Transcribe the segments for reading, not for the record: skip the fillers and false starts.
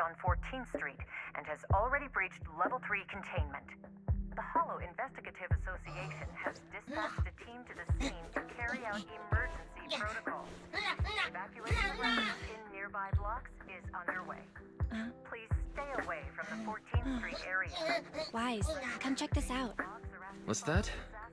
on 14th Street and has already breached Level 3 containment. The Hollow Investigative Association has dispatched a team to the scene to carry out emergency protocols. Evacuation of residents in nearby blocks is underway. Please stay away from the 14th Street area. Wise, come check this out. What's that?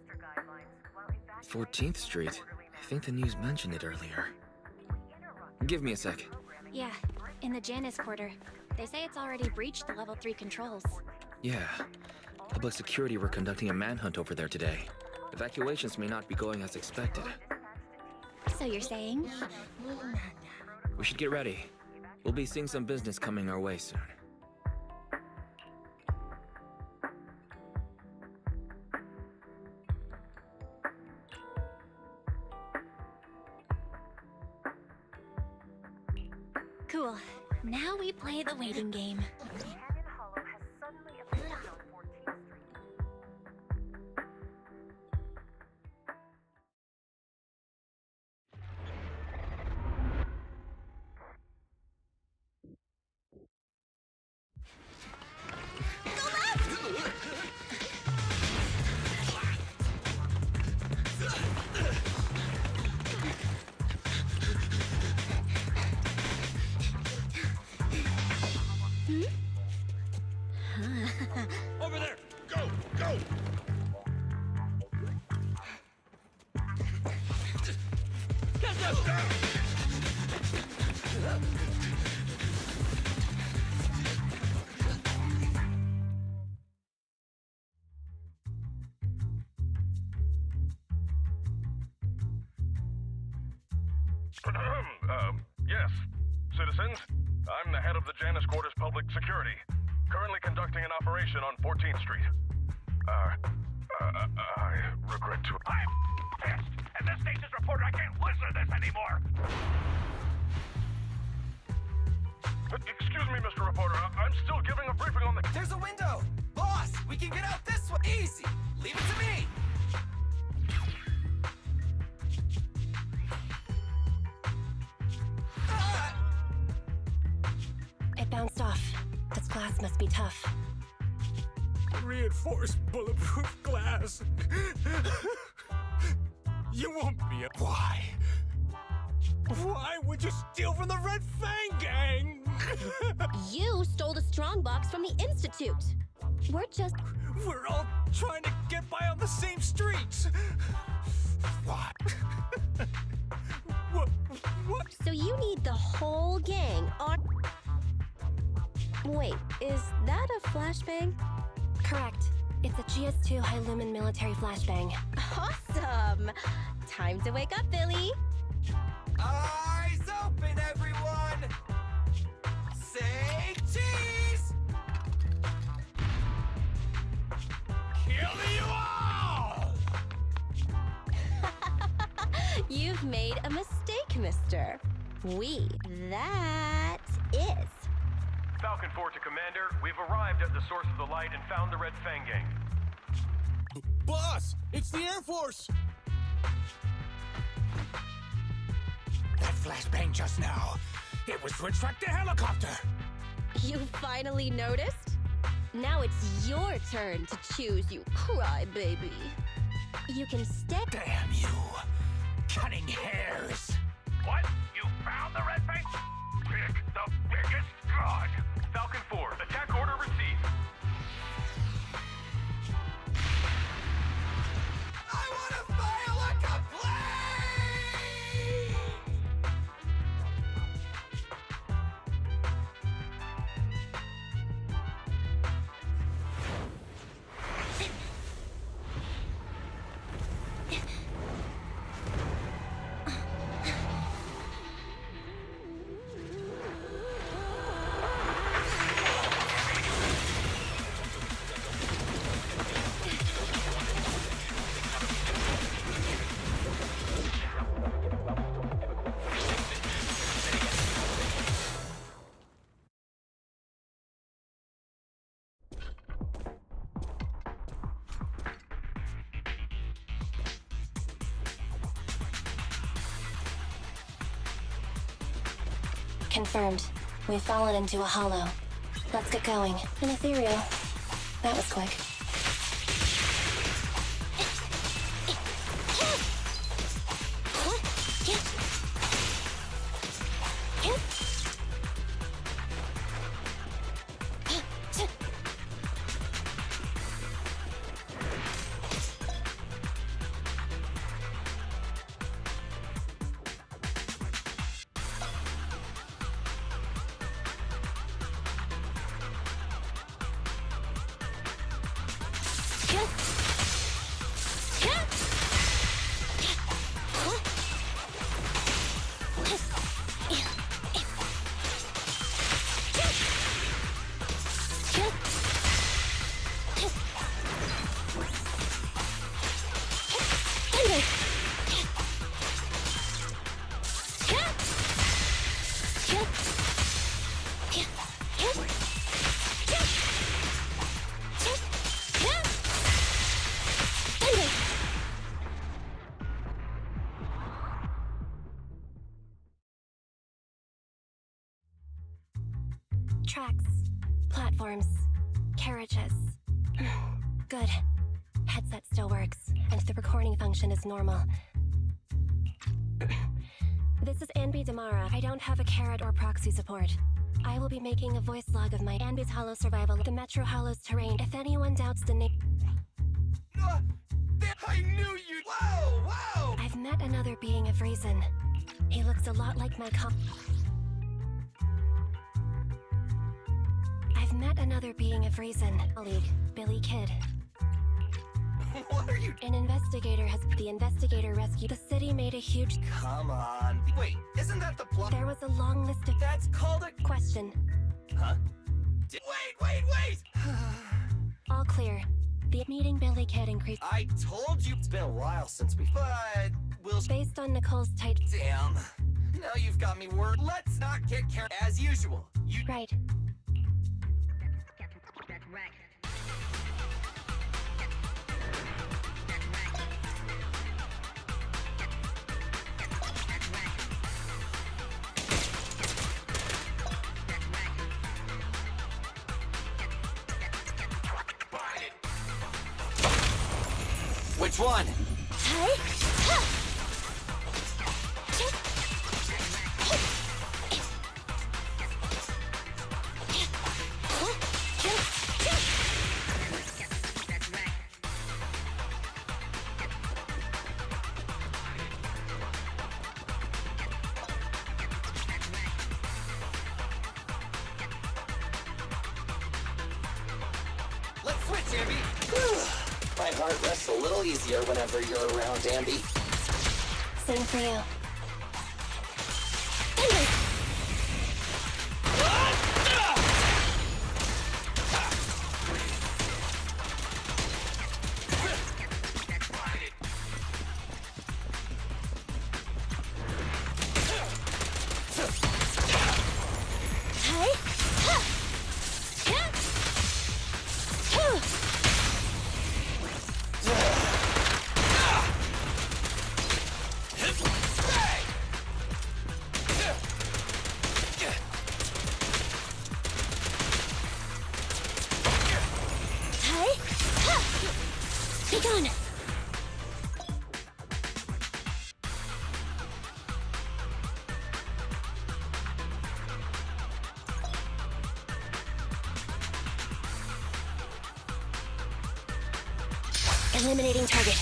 14th Street? I think the news mentioned it earlier. Give me a sec. Yeah, in the Janus Quarter. They say it's already breached the Level 3 controls. Yeah. Public security were conducting a manhunt over there today. Evacuations may not be going as expected. So you're saying? We should get ready. We'll be seeing some business coming our way soon. Cool. Now we play the waiting game. Canyon Hollow has suddenly appeared on 14th Street. Over there! Go! Go! Get down! Yes. Citizens, I'm the head of the Janus Quarters Public Security, currently conducting an operation on 14th Street. I regret to... I'm pissed! And this station's reporter, I can't listen to this anymore! Excuse me, Mr. Reporter, I'm still giving a briefing on the... There's a window! Boss, we can get out this way! Easy! Leave it to me! It bounced off. This glass must be tough. Reinforced bulletproof glass. You won't be a... Why? Why would you steal from the Red Fang Gang? You stole the strongbox from the Institute. We're all trying to get by on the same streets. What? What? So you need the whole gang on... Wait, is that a flashbang? Correct. It's a GS2 high-lumen military flashbang. Awesome! Time to wake up, Billy. Eyes open, everyone! Say cheese! Kill you all! You've made a mistake, mister. That is... Falcon 4 to Commander, we've arrived at the source of the light and found the Red Fang Gang. Boss, it's the Air Force! That flashbang just now, it was to attract a helicopter! You finally noticed? Now it's your turn to choose, you crybaby. You can stay... Damn you! Cunning hares! What? You found the Red Fang? Pick the biggest gun! Falcon 4, attack order received. I wanna file a complaint! Confirmed. We've fallen into a hollow. Let's get going. An ethereal. That was quick. Tracks, platforms, carriages. Good. Headset still works, and the recording function is normal. This is Anby Damara. I don't have a carrot or proxy support. I will be making a voice log of my Anby's Hollow survival, the Metro Hollow's terrain. If anyone doubts the name... I knew you. Wow! I've met another being of reason. He looks a lot like my I've met another being of reason. Colleague, Billy Kid. What are you? An investigator has... The investigator rescued... The city made a huge... Come on. Wait, isn't that the plot? There was a long list of... That's called a... Question. Huh? Wait! All clear. The meeting Billy Kid increased... I told you it's been a while since we... But... we'll... Based on Nicole's tight... Damn. Now you've got me worried. Let's not get carried as usual. You... Right. Which one? Let's switch, Anby. My heart rests a little easier whenever you're around, Anby. Same for you. Be gone! Eliminating target.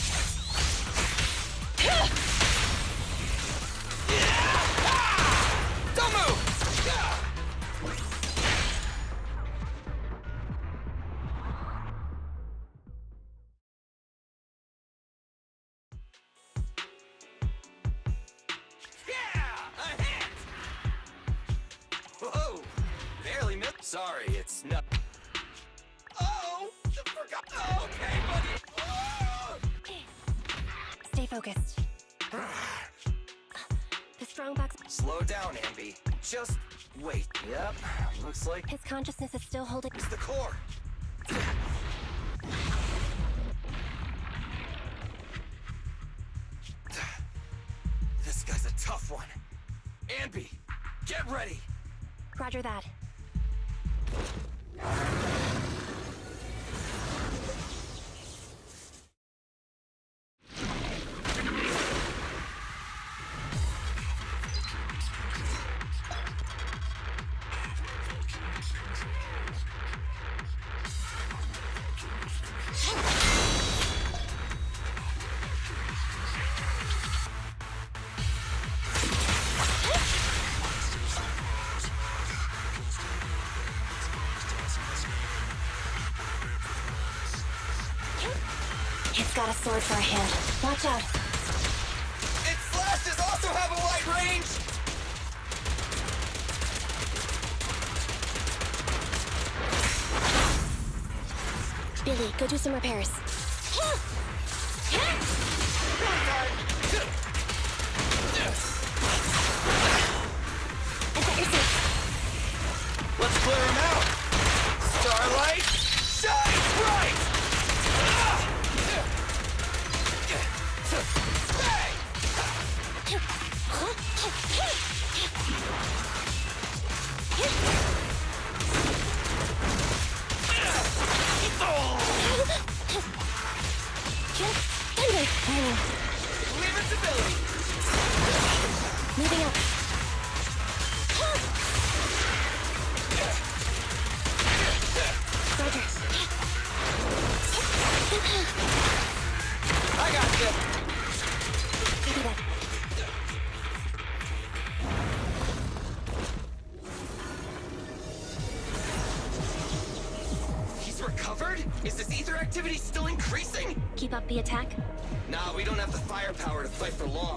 Don't move! Whoa! Barely missed. Sorry, it's not. Oh! Forgot. Okay, buddy. Oh! Stay focused. The strongbox. Slow down, Anby. Just wait. Yep. Looks like His consciousness is still holding. it's the core. This guy's a tough one. Anby, get ready. Roger that. It's got a sword for a hand. Watch out. Its slashes also have a wide range! Billy, go do some repairs. I've got your six. Let's clear him out! Starlight, shine bright! Leave it to Billy! Moving up. Roger. I got this! Copy that. He's recovered? Is this ether activity still increasing? Keep up the attack. Nah, we don't have the firepower to fight for long.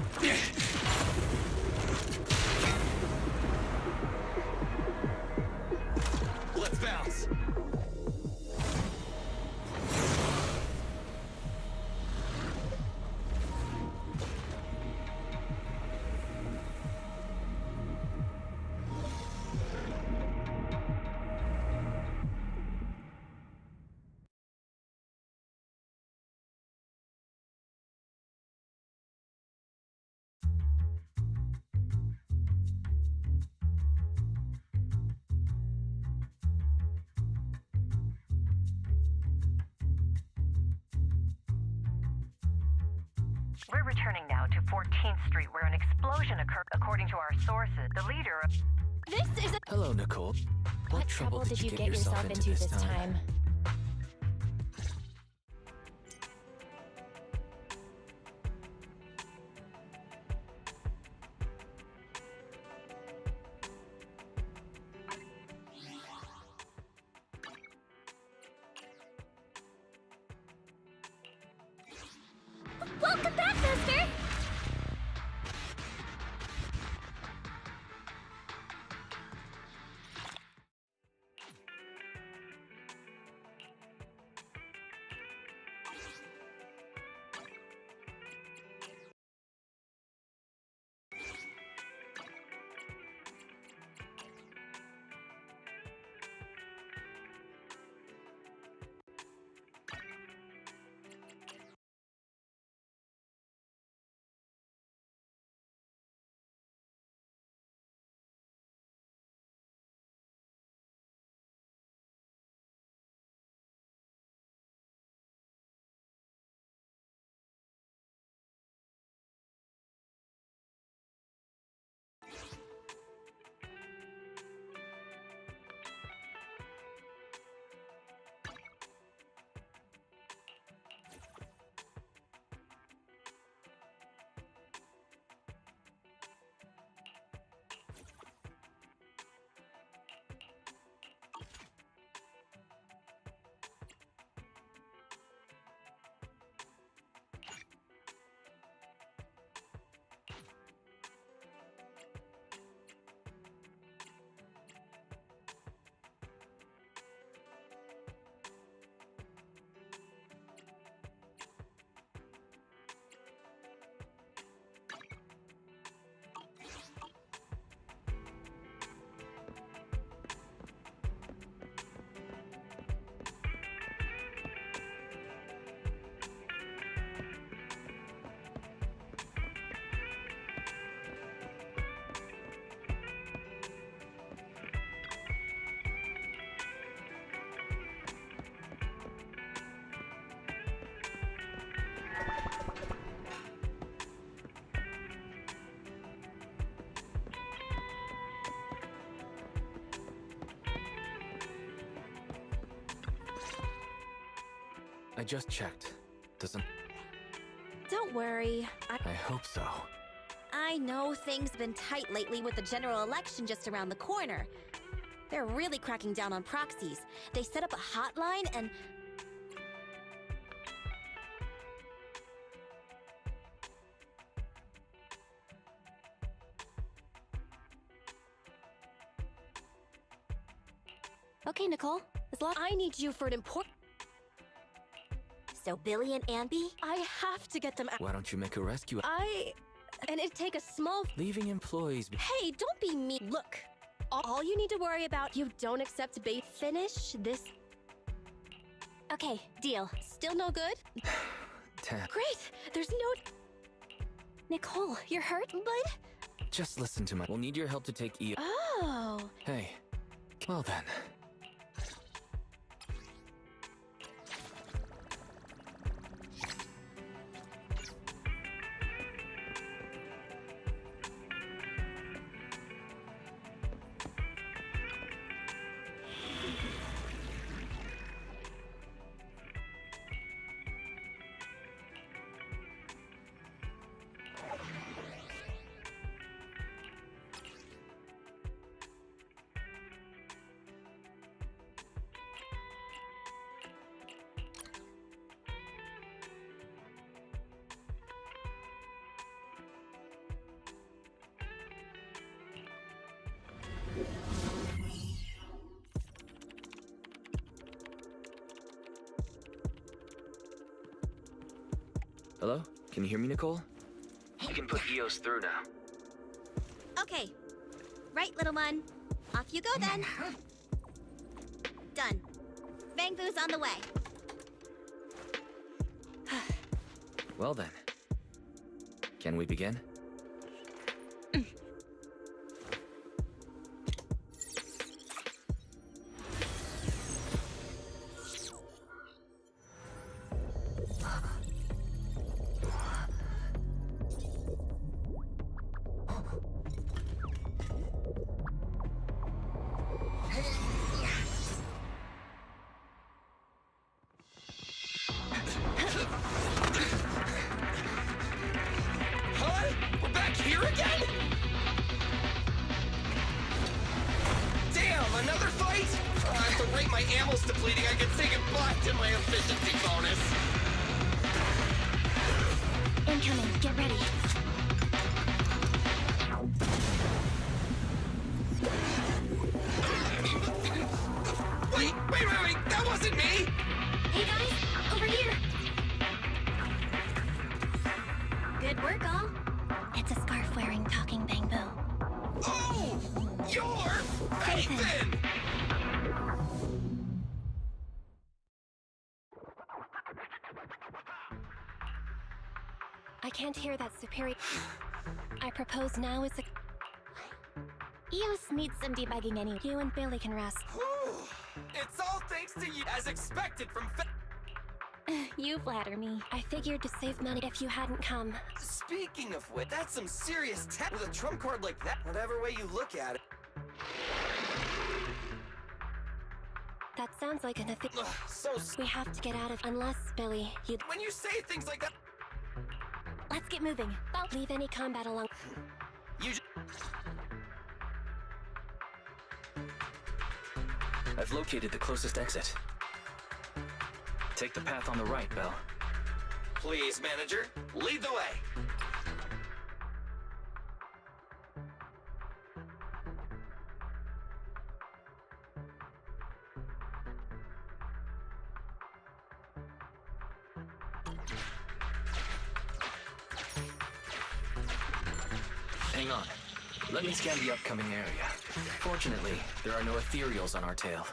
Let's bounce. We're returning now to 14th Street, where an explosion occurred. According to our sources, the leader of... This is a... Hello, Nicole. What trouble did you get yourself into this time? Welcome back, Mister! I just checked. Doesn't... Don't worry. I hope so. I know things been tight lately with the general election just around the corner. They're really cracking down on proxies. They set up a hotline and... Okay, Nicole. I need you for an important... So Billy and Anby? I have to get them out. Why don't you make a rescue? And it'd take a small... Leaving employees... Hey, don't be mean. Look, all you need to worry about, you don't accept bait. Finish this... Okay, deal. Still no good? Damn. Great! There's no... Nicole, you're hurt, bud? Just listen to my... We'll need your help to take E... Oh. Hey. Well then. Hello? Can you hear me, Nicole? You can put EOS through now. Okay. Right, little one. Off you go then. Done. Bang Boo's on the way. Well then. Can we begin? I can't hear that superior... I propose now is a... EOS needs some debugging anyway. You and Billy can rest. It's all thanks to you, as expected from You flatter me. I figured to save money if you hadn't come. Speaking of which, that's some serious tech with a trump card like that. Whatever way you look at it. That sounds like an So... We have to get out of... Unless, Billy, you... When you say things like that... Let's get moving. Leave any combat alone. You I've located the closest exit. Take the path on the right, Belle. Please, manager, lead the way. Hang on. Let me scan the upcoming area. Fortunately, there are no ethereals on our tail.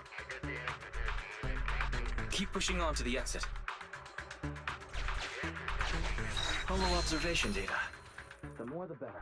Keep pushing on to the exit. Holo observation data. The more the better.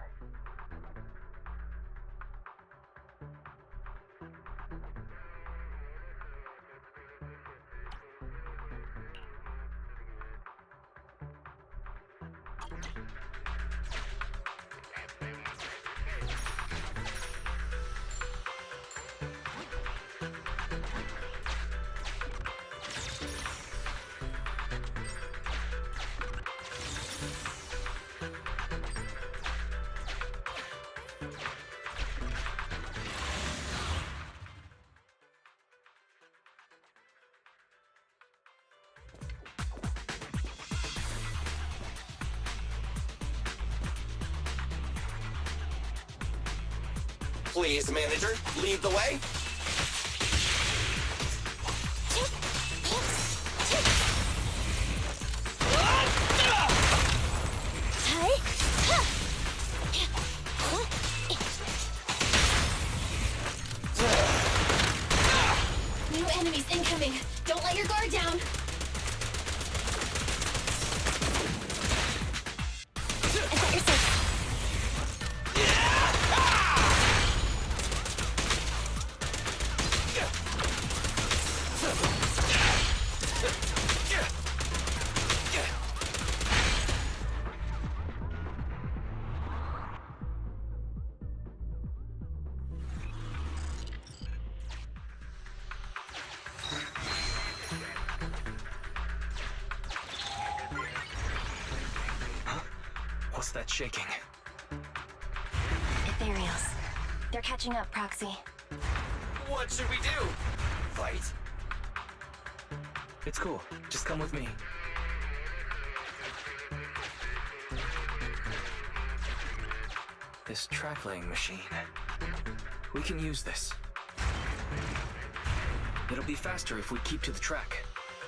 Please, manager, lead the way. New enemies incoming. Don't let your guard down. I got your six. What's that shaking? Ethereals. They're catching up, Proxy. What should we do? Fight? It's cool. Just come with me. This track-laying machine. We can use this. It'll be faster if we keep to the track.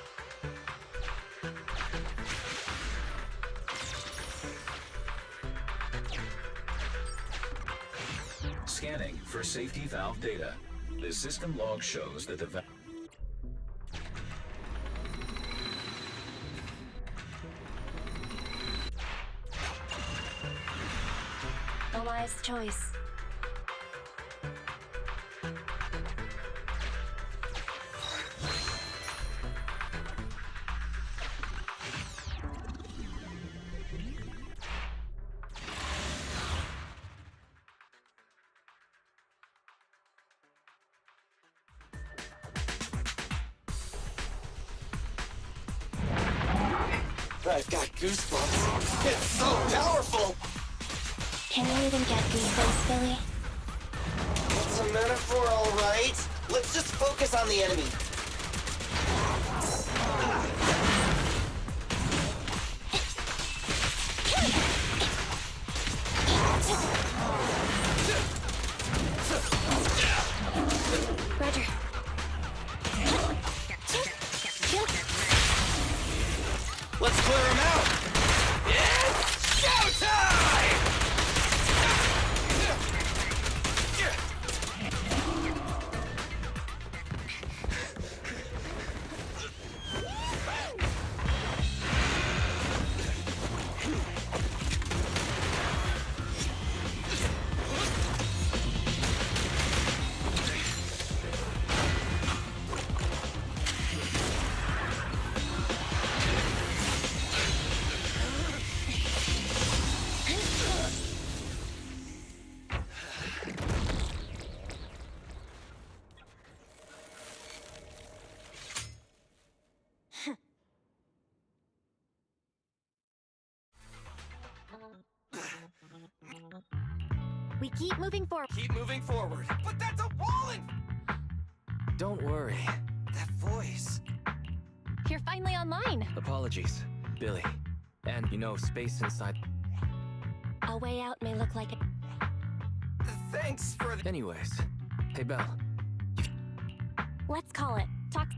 Scanning for safety valve data. The system log shows that the valve... A wise choice. I've got goosebumps. It's so powerful! Can you even get goosebumps, Billy? It's a metaphor, alright? Let's just focus on the enemy. Roger. Let's clear him out! It's showtime! We keep moving forward. Keep moving forward. But that's a wall in... Don't worry. That voice. You're finally online. Apologies, Billy. And you know, space inside... A way out may look like it. Thanks for the... Anyways, hey Belle. Let's call it. Talk.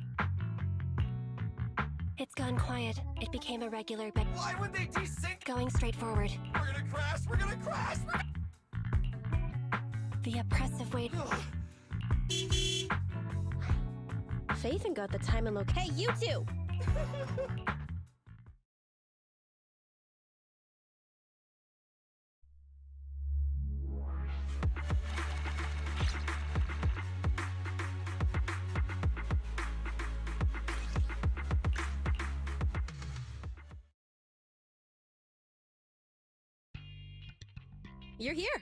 It's gone quiet. It became a regular, but Why would they desync? going straight forward. We're gonna crash! We're gonna crash! The oppressive weight. Faithen got the time and location. Hey, you two! You're here.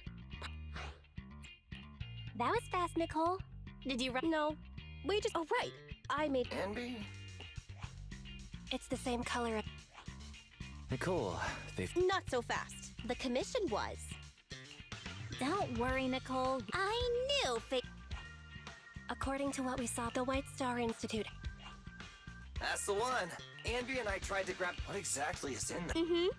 That was fast, Nicole. Did you run? No. We just... Oh, right. I made... Enby? It's the same color. Nicole, they've... Not so fast. The commission was. Don't worry, Nicole. I knew According to what we saw, the White Star Institute. That's the one. Enby and I tried to grab... What exactly is in there? Mm-hmm.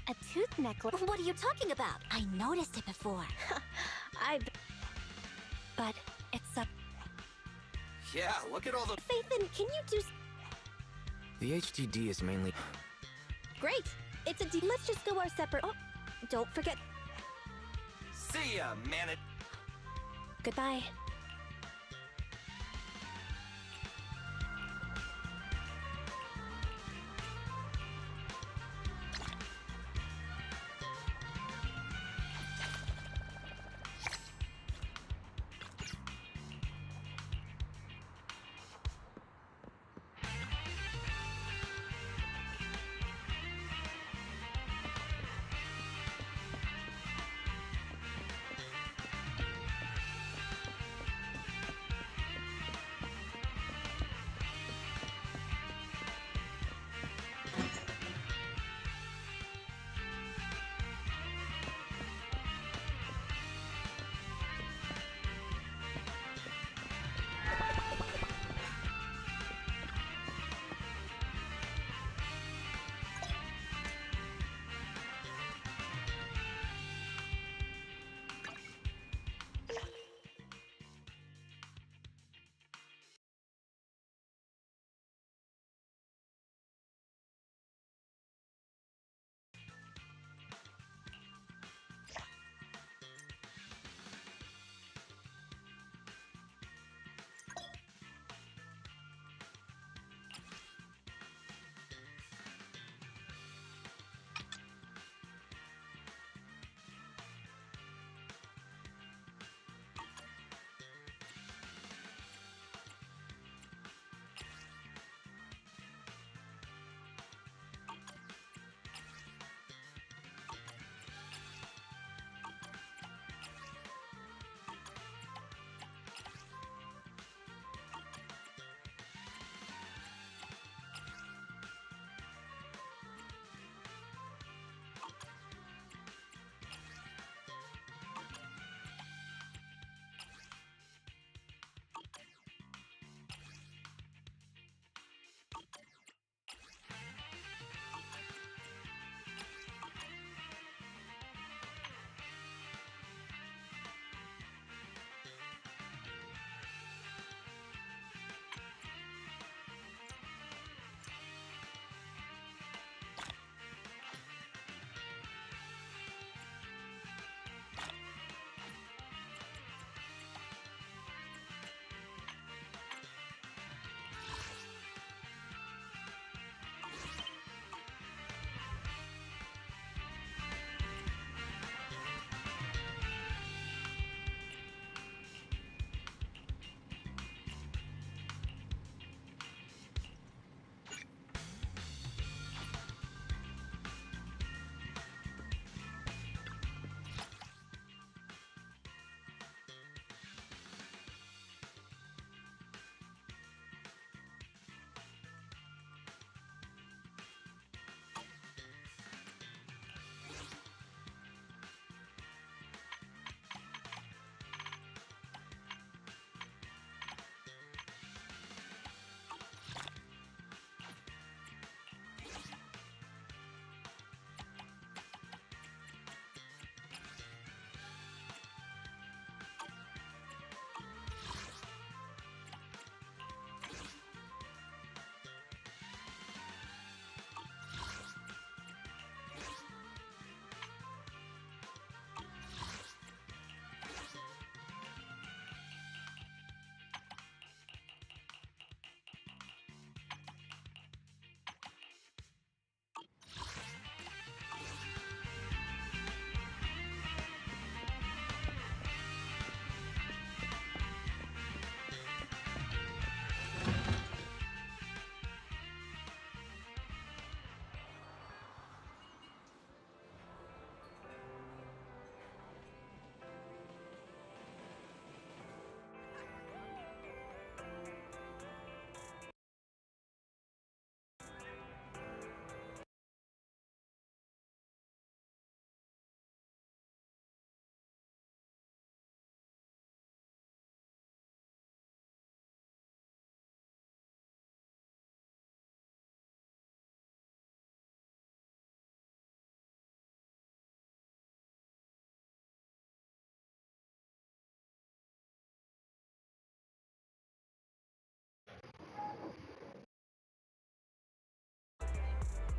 A tooth necklace. What are you talking about? I noticed it before. But it's a... Yeah, look at all the... Phaethon, can you do... The HDD is mainly... Great! It's a D. Let's just go our separate... Oh, don't forget... See ya, man it... Goodbye.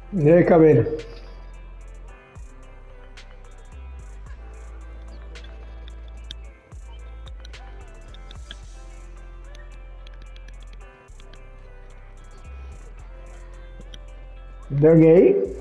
E aí, Caveira? Deu alguém aí?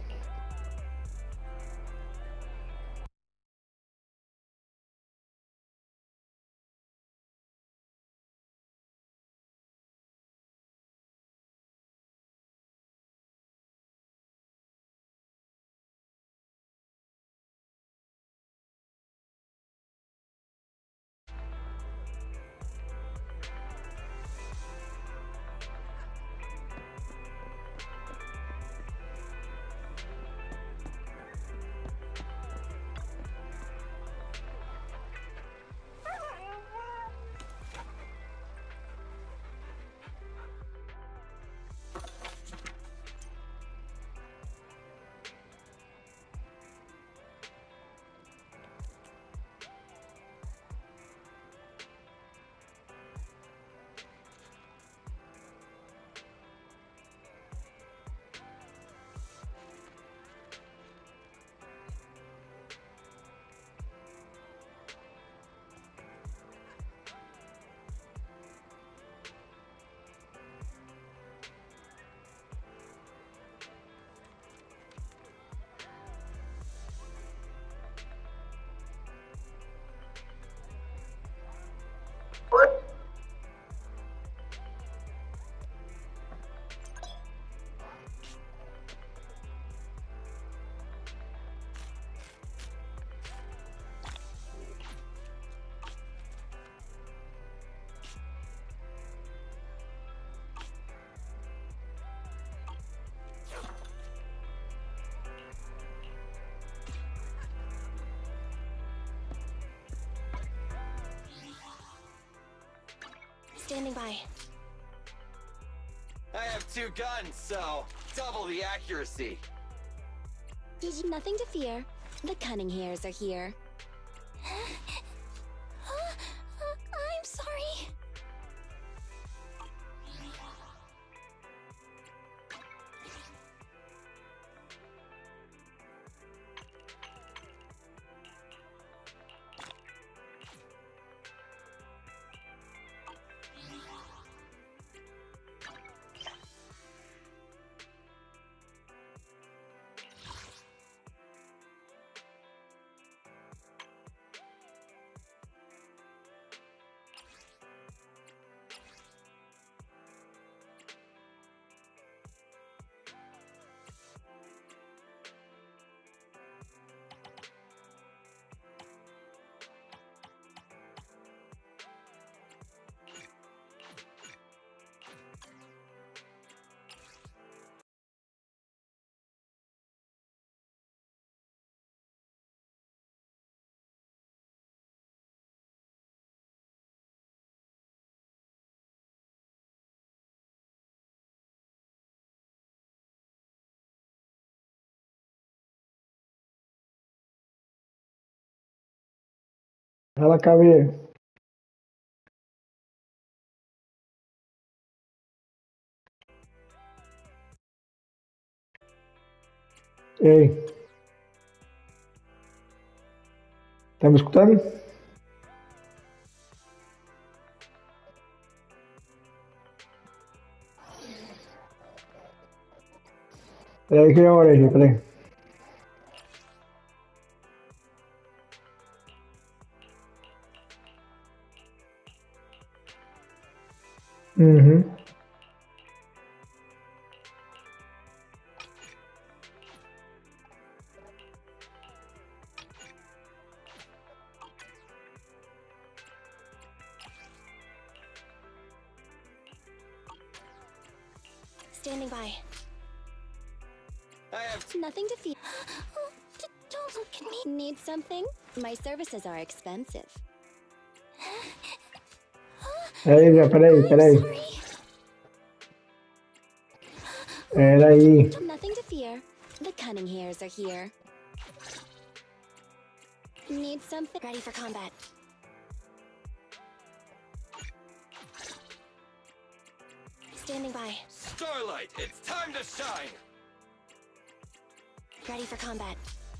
Standing by. I have 2 guns, so double the accuracy. Nothing to fear. The cunning hairs are here. I'm sorry. Fala, Caveira. Ei. Tá me escutando? Peraí que é a hora aí, peraí. Uhum. Standing by. I have Nothing to fear. Don't look at me. Need something? My services are expensive. Peraí, Zé, peraí. Peraí. Nothing to fear. The cunning hairs are here. Need something? Ready for combat. Standing by. Starlight, it's time to shine! Ready for combat.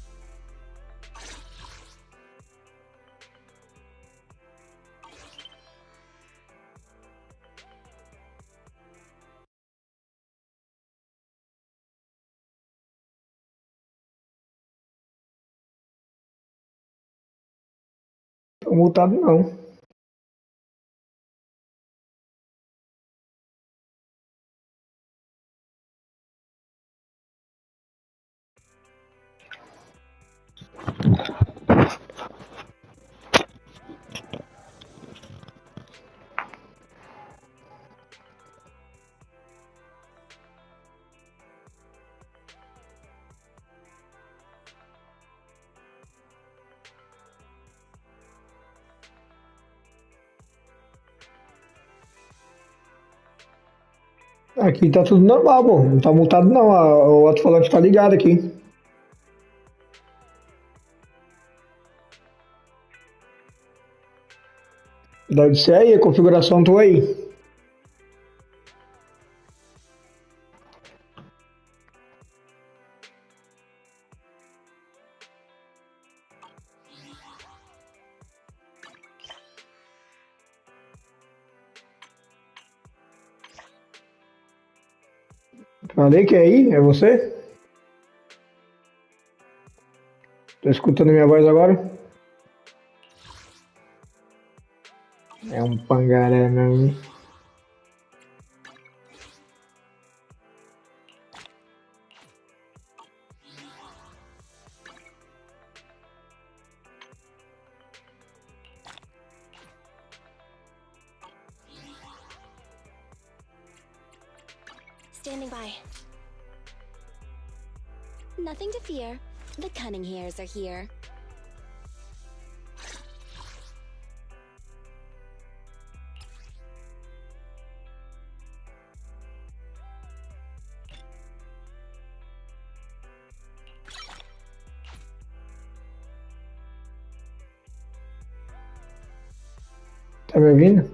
Tô mutado não. Aqui tá tudo normal, pô. Não tá multado não. O alto-falante tá ligado aqui. Deve ser aí, a configuração tua aí. Falei que é aí? É você? Tá escutando minha voz agora? É um pangaré mesmo. Standing by. Nothing to fear. The cunning hairs are here. Tá me ouvindo?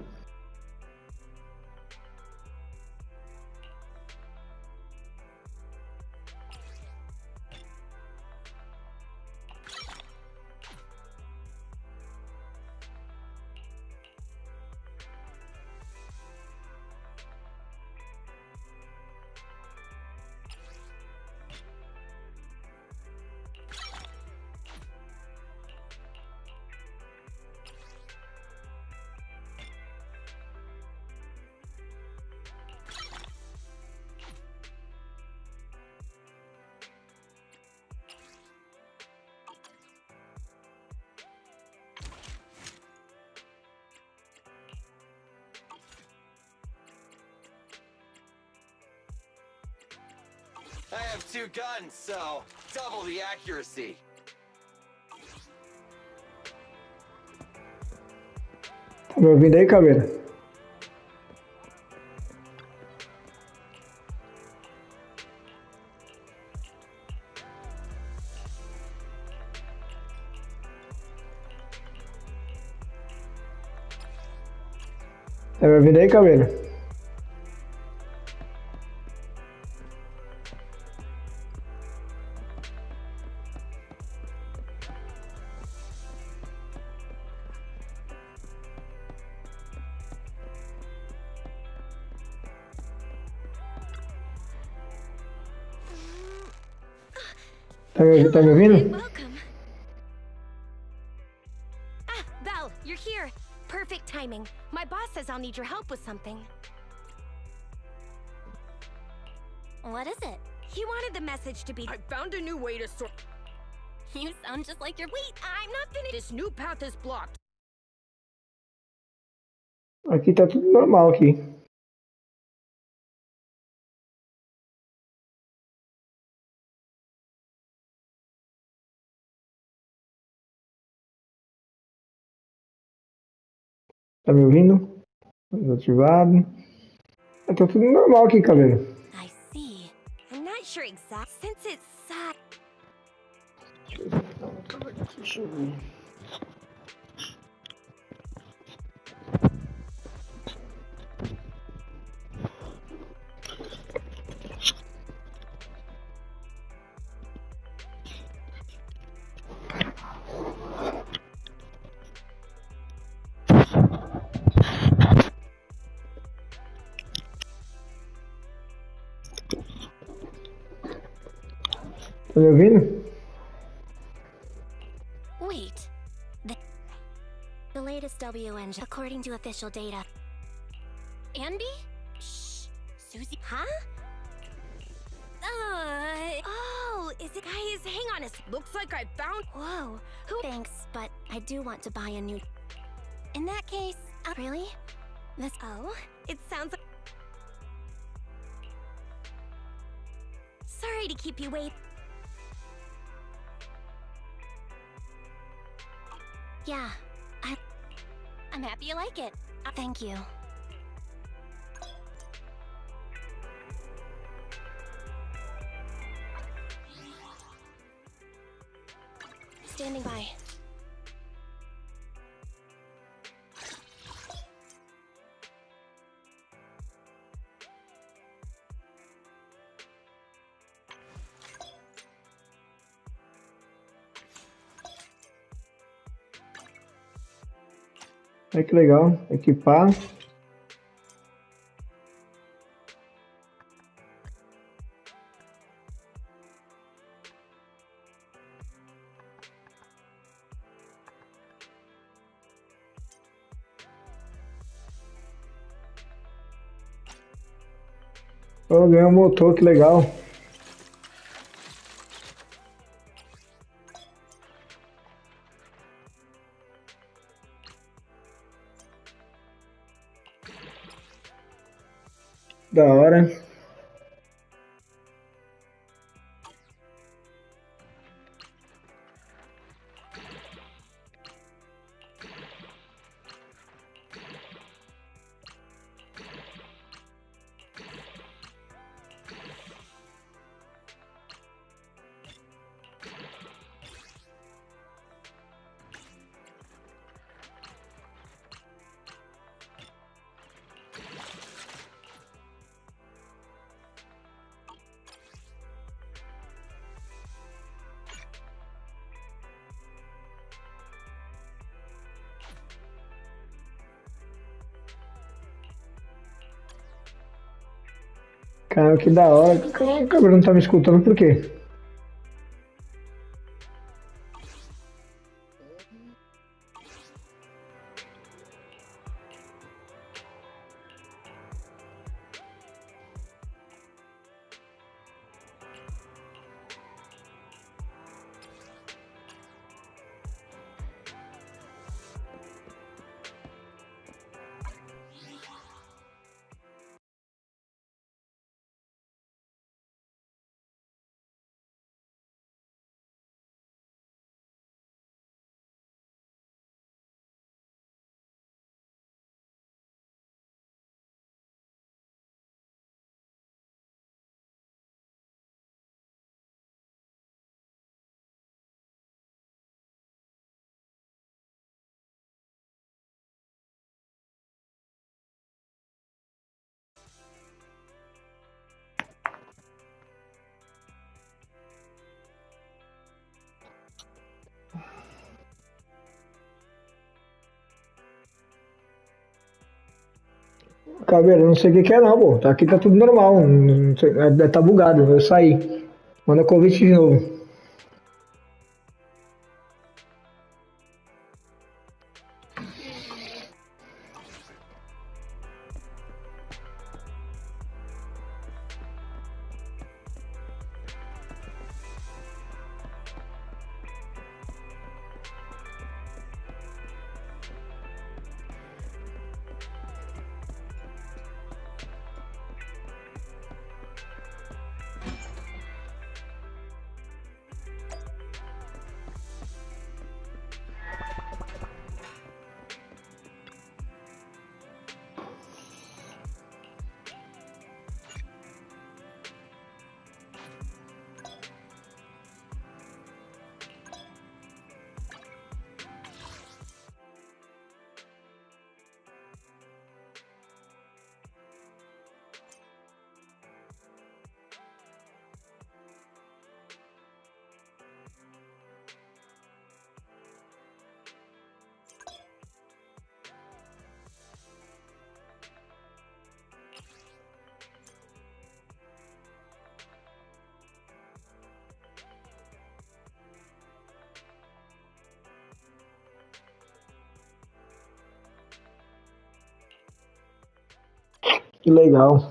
I have 2 guns, so double the accuracy. Tá me ouvindo aí, Caveira? Tá me ouvindo aí, Caveira? Tá me ouvindo? Welcome. Ah, Val, you're here. Perfect timing. My boss says I'll need your help with something. What is it? He wanted the message to be. I found a new way to sort. You sound just like your. Wait, I'm not finished. This new path is blocked. Aqui tá tudo normal aqui. Tá me ouvindo? Desativado. Tá tudo normal aqui, Caveira. I see. I'm not sure exactly since it's Deixa eu ver. Tá me ouvindo? Wait. The latest W engine, according to official data. Anby? Shh. Susie? Huh? Oh, is it? Guys, hang on a sec. Looks like I found. Whoa. Thanks, but I do want to buy a new. In that case, really? This. Oh, it sounds like. Sorry to keep you waiting. Yeah, I'm happy you like it. Thank you. Standing by. Ai, que legal. Equipar. Oh, ganhei um motor, que legal. Da hora. Cara, que da hora. O cabelo não tá me escutando por quê? Cabelo, não sei o que que é não, pô. Aqui tá tudo normal. Não sei, tá bugado, eu saí. Manda convite de novo. Que legal.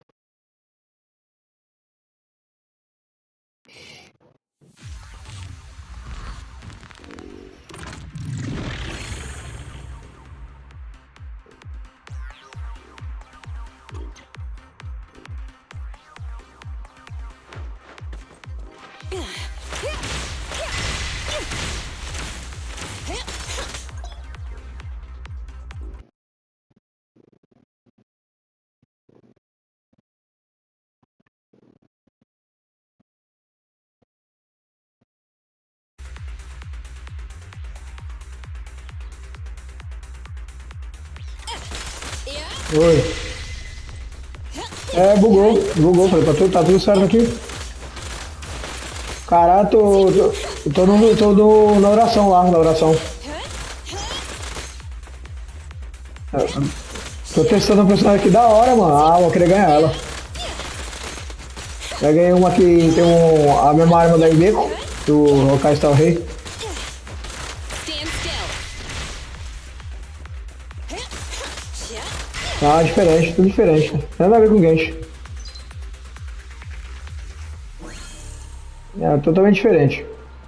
Oi. Bugou, falei, tá tudo certo aqui. Caralho, tô na oração lá, na oração. Tô testando uma personagem aqui da hora, mano. Ah, vou querer ganhar ela. Já ganhei uma que tem a mesma arma da Ibeco, do Honkai Star Rail. Ah, diferente, tudo diferente. Nada a ver com Genshin. É totalmente diferente.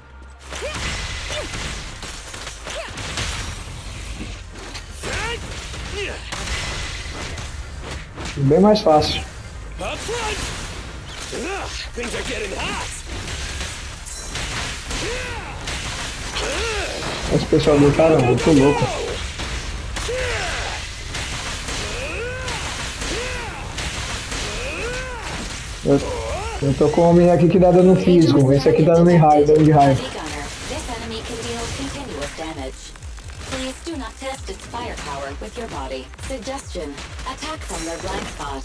Bem mais fácil. Esse pessoal do cara é muito louco. Eu tô com um homem aqui que dá dano físico, esse aqui tá dando de raio. Please do not test its firepower with your body. Suggestion: attack from their blind spot.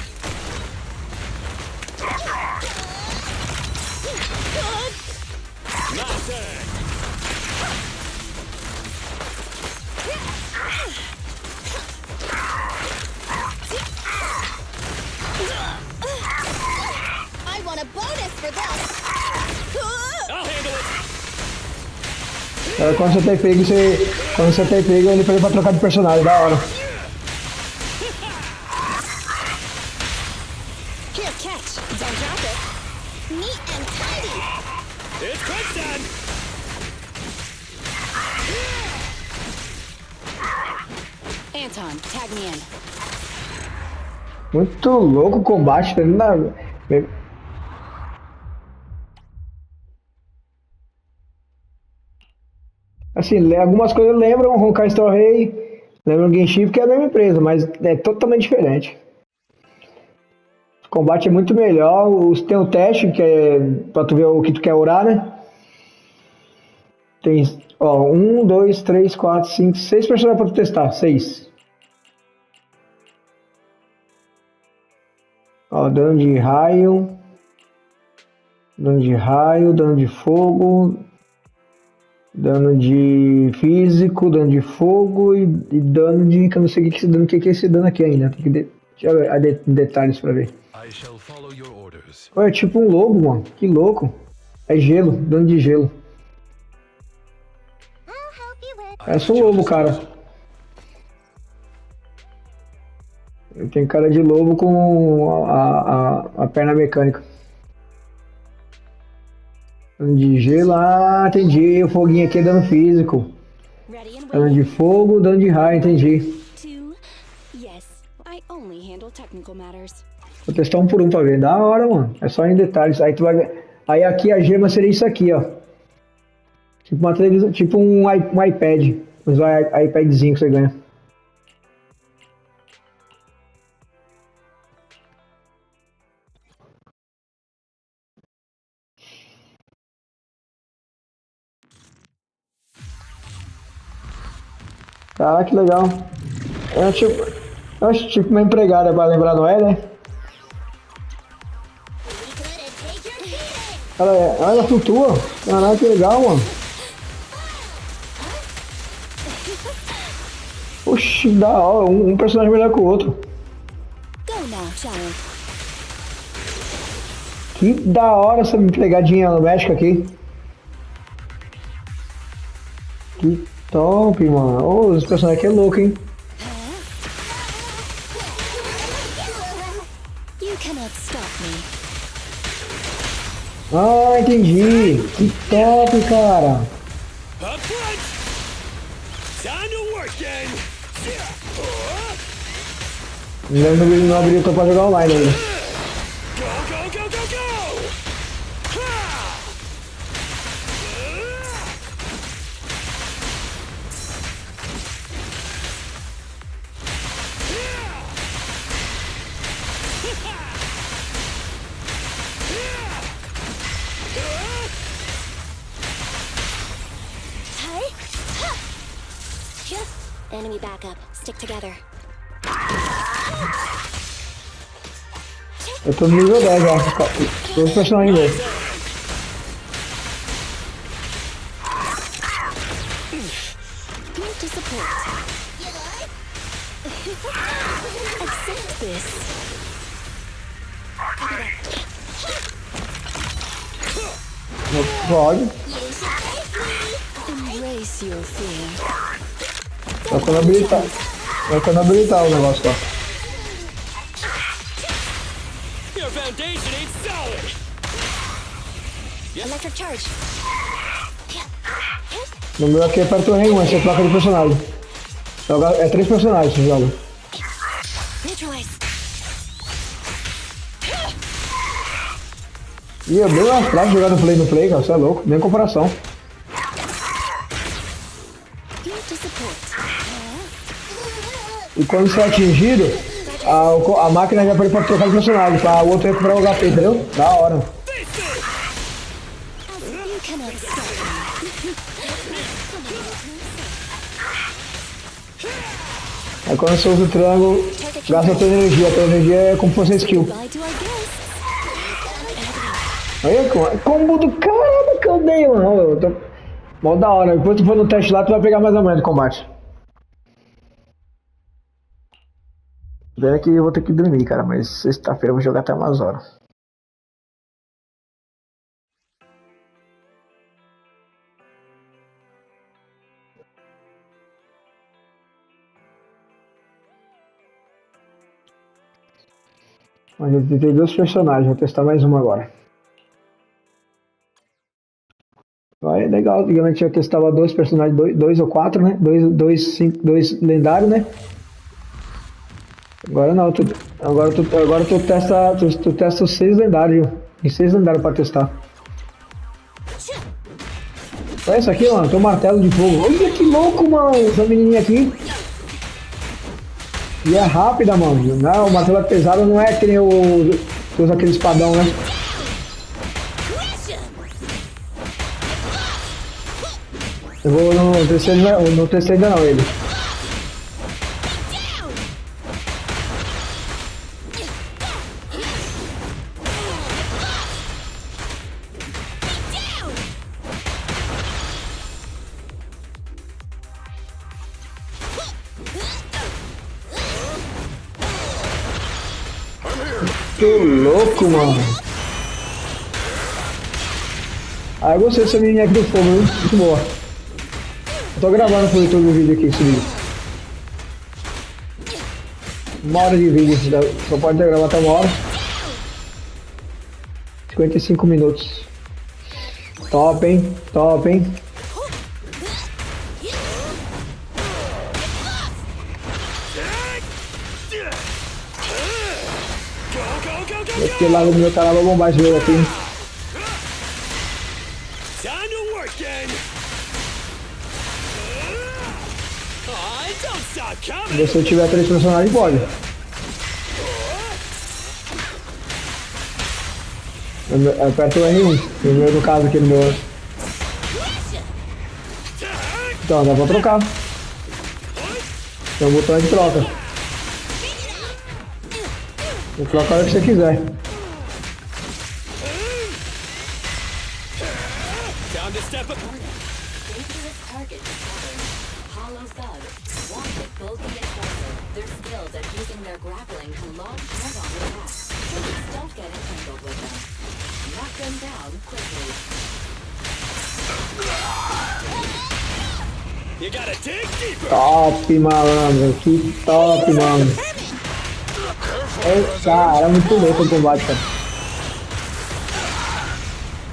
I want a bonus for this. I'll handle it. Quando você tem pego, ele pega pra trocar de personagem, da hora. Here, catch. Don't drop it. Neat and tidy. It's crunch time. Anton, tag me in. Muito louco o combate, tá ligado? Assim, algumas coisas lembram o Honkai Star Rail, lembram o Genshin, porque é a mesma empresa, mas é totalmente diferente. O combate é muito melhor, tem o teste, que é pra tu ver o que tu quer orar, né? Tem, ó, 1, 2, 3, 4, 5, 6 personagens pra tu testar, 6. Ó, dano de raio, dano de fogo, dano de físico, dano de fogo e dano de... que eu não sei o que é esse dano aqui ainda. Tem que deixa eu ver detalhes pra ver. Olha, é tipo um lobo, mano. Que louco. É gelo, dano de gelo. Parece um lobo, cara. Eu tenho cara de lobo com a perna mecânica. Dano de gelo, ah, entendi. O foguinho aqui é dano físico. Dano de fogo, dano de raio, entendi. Vou testar um por um pra ver. Da hora, mano. É só em detalhes. Aí tu vai. Aí aqui a gema seria isso aqui, ó. Tipo uma televisão, tipo um iPad. Mas vai iPadzinho que você ganha. Caraca, que legal. Eu acho tipo uma empregada pra lembrar Noé, né? Ela flutua. Caraca, que legal, mano. Oxi, da hora. Um personagem melhor que o outro. Que da hora essa empregadinha doméstica aqui. Que top, mano. Oh, esse personagem aqui é louco, hein? Ah, entendi. Que top, cara. Up front. Time to work then. Não habilitou pra jogar online ainda. Go, go, go, go, go. Ha! Enemy backup. Stick together. Eu tô no nível 10 já. Todos os personagens novo. Here to support. Accept this. Não pode. Embrace your fear. Vai quando habilitar o negócio lá. Your foundation ain't solid. Electric charge. No meu aqui aperta o R1, essa é a placa do personagem. É 3 personagens que joga. Neutralize. E é bem mais fácil jogar no play, cara, você é louco, nem comparação. Here to support. E quando você é atingido, a máquina já pode trocar de personagem, pra o outro recuperar o HP, entendeu? Da hora. You cannot stop me. Aí quando você usa o triângulo, gasta a tua energia é como se fosse skill. Bye to our guests. Aí, combo do caramba que eu dei, mano. Eu tô... Mó da hora, depois tu for no teste lá, tu vai pegar mais ou menos de combate. Pena que eu vou ter que dormir, cara, mas sexta-feira eu vou jogar até umas horas. Mas eu tentei 2 personagens, vou testar mais uma agora. Vai, legal, antigamente eu testava 2 personagens, 2 ou 4, né? 2 lendários, né? Agora não, agora tu testa os 6 lendários. Tem 6 lendários pra testar. Olha isso aqui, mano, tem um martelo de fogo. Olha que louco, mano, essa menininha aqui. E é rápida, mano. Não, o martelo é pesado, não é que nem usa aquele espadão, né? Eu vou no terceiro ainda não, ele. Que louco, mano. Ah, eu gostei dessa menininha aqui do fogo, hein? Muito boa. Eu tô gravando pro YouTube o vídeo aqui, esse vídeo. 1 hora de vídeo, só pode gravar até 1 hora. 55 minutos. Top, hein? Top, hein? Esse lado do meu canal vai bombar esse jogo aqui. Se eu tiver 3 personagens, pode. Eu aperto o R1, no caso aqui no meu. Então, dá pra trocar. Tem um botão de troca. Você troca a hora que você quiser. Top, malandro, que top, mano. Cara, é muito louco o combate, cara.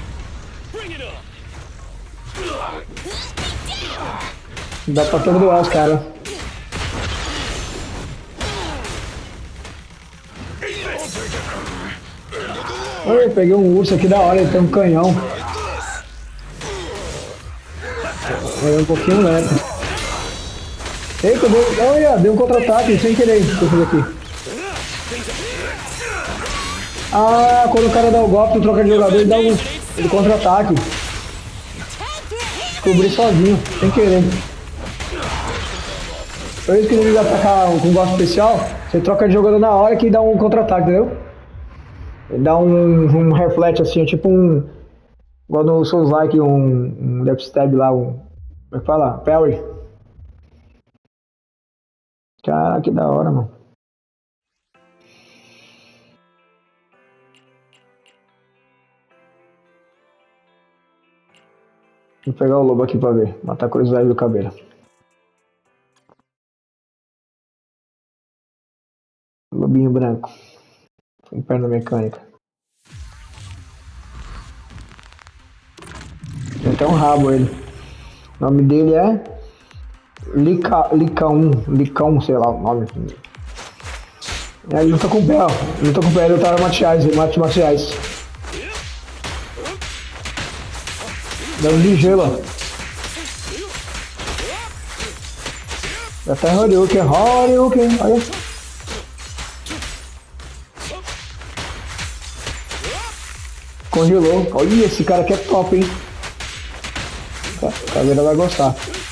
Dá pra atordoar os caras. Olha, peguei um urso aqui da hora, ele tem um canhão. É um pouquinho lento. Eita, olha, deu um contra-ataque sem querer. Deixa eu fazer aqui. Ah, quando o cara dá o golpe, troca de jogador, ele dá um contra-ataque. Descobri sozinho, sem querer. Por isso que ele atacar com golpe especial, você troca de jogador na hora que dá um contra-ataque, entendeu? Ele dá um reflete assim, tipo um... Igual no Souls Like, um Death Stab lá, como é que fala? Parry. Caraca, que da hora, mano. Vou pegar o lobo aqui pra ver. Matar a curiosidade do cabelo. Lobinho branco. Com perna mecânica. Tem até um rabo ele. O nome dele é... Licão, sei lá o nome. É, ele luta com o pé, ó. Ele luta com o pé, ele luta artes marciais. Dando de gelo, ó. Até Horyuken, olha. Congelou. Olha, esse cara aqui é top, hein? A caveira vai gostar.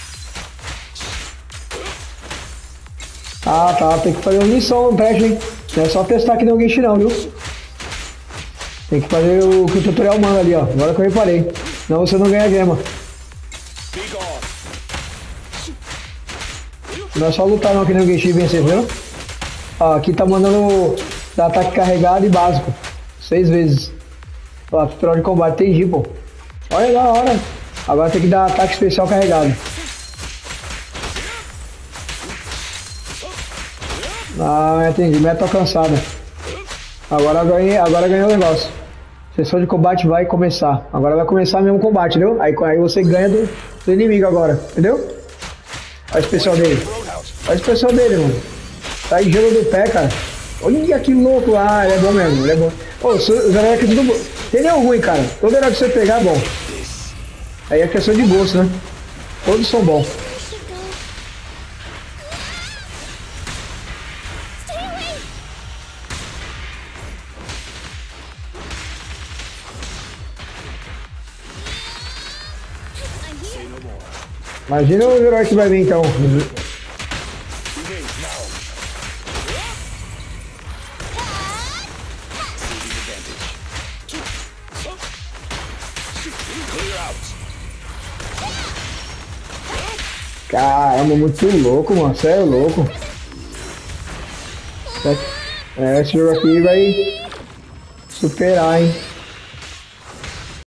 Ah, tá. Tem que fazer uma missão no teste, hein? Não é só testar que nem o Genshin não, viu? Tem que fazer o que o tutorial manda ali, ó. Agora que eu reparei. Senão você não ganha gema. Não é só lutar não, que nem o Genshin vencer, viu? Ó, aqui tá mandando dar ataque carregado e básico. 6 vezes. Ó, tutorial de combate, entendi, pô. Olha da hora. Agora tem que dar ataque especial carregado. Ah, entendi. Meta alcançada. Agora ganhei o negócio. Sessão de combate vai começar. Agora vai começar mesmo o combate, entendeu? Aí você ganha do inimigo agora, entendeu? Olha o especial dele. Olha o especial dele, mano. Tá em gelo do pé, cara. Olha que louco. Ah, ele é bom mesmo, ele é bom. Ô, os heróis aqui tudo bom. Tem nenhum ruim, cara. Todo herói que você pegar é bom. Aí é questão de gosto, né? Todos são bons. Imagina o herói que vai vir então. Caramba, muito louco, mano. Você é louco. Esse jogo aqui vai superar, hein?